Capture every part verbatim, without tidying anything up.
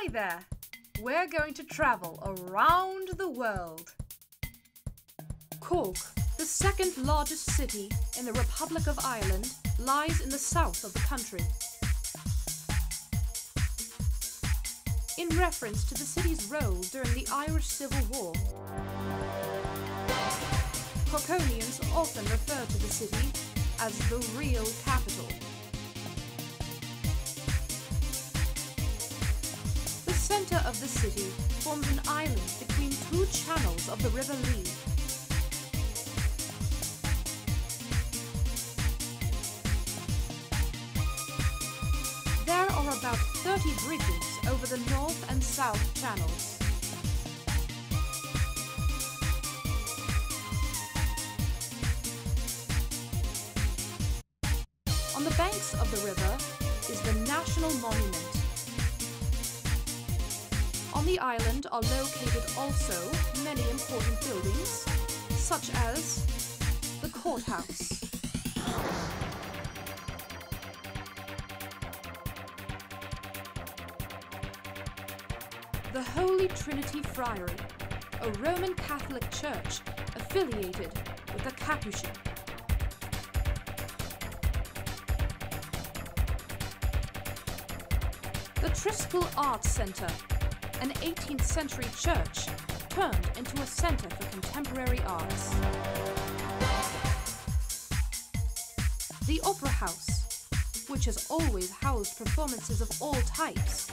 Hi there! We're going to travel around the world. Cork, the second largest city in the Republic of Ireland, lies in the south of the country. In reference to the city's role during the Irish Civil War, Corkonians often refer to the city as the real capital. The centre of the city forms an island between two channels of the River Lee. There are about thirty bridges over the north and south channels. On the banks of the river is the National Monument. On the island are located also many important buildings, such as the courthouse, the Holy Trinity Friary, a Roman Catholic church affiliated with the Capuchin. The Triskel Arts Centre, an eighteenth century church turned into a centre for contemporary arts. The Opera House, which has always housed performances of all types.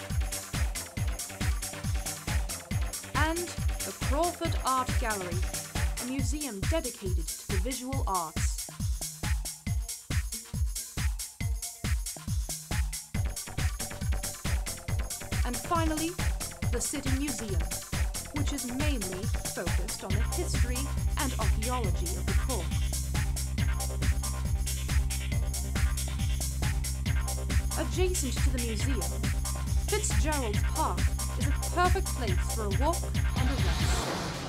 And the Crawford Art Gallery, a museum dedicated to the visual arts. And finally, the City Museum, which is mainly focused on the history and archaeology of the Cork. Adjacent to the museum, Fitzgerald's Park is a perfect place for a walk and a rest.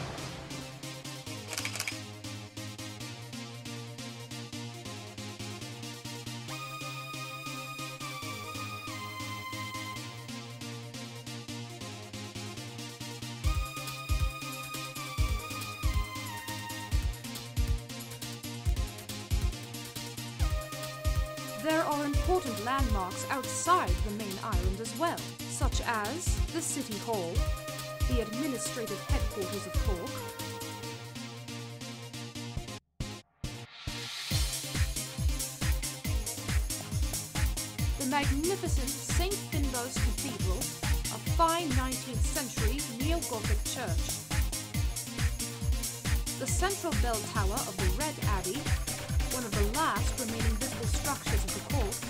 There are important landmarks outside the main island as well, such as the City Hall, the administrative headquarters of Cork, the magnificent Saint Finbarr's Cathedral, a fine nineteenth century neo-Gothic church, the central bell tower of the Red Abbey, one of the last remaining visible structures of the Cork,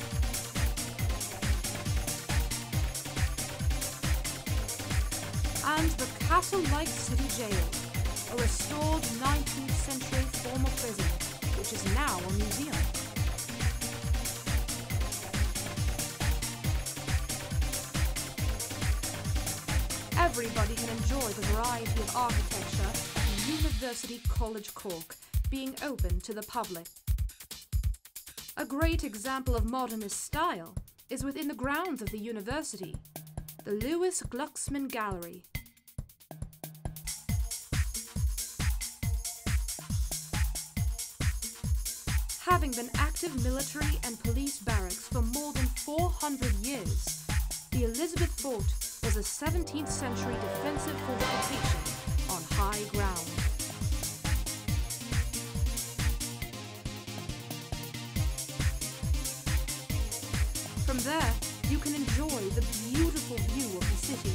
and the castle-like city jail, a restored nineteenth century former prison, which is now a museum. Everybody can enjoy the variety of architecture at University College Cork, being open to the public. A great example of modernist style is within the grounds of the university, the Lewis Glucksman Gallery. Having been active military and police barracks for more than four hundred years, the Elizabeth Fort was a seventeenth century defensive fortification on high ground. From there, you can enjoy the beautiful view of the city.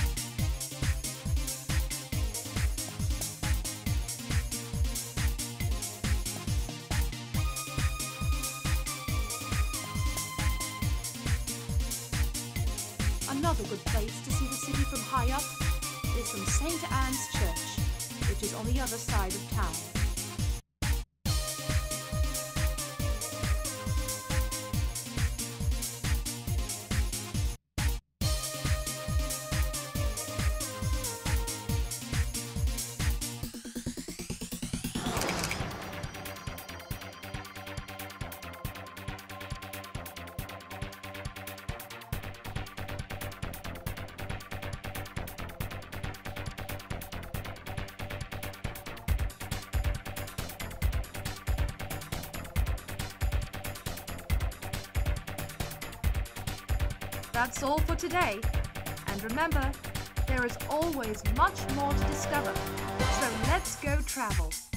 Another good place to see the city from high up is from Saint Anne's Church, which is on the other side of town. That's all for today. And remember, there is always much more to discover. So let's go travel.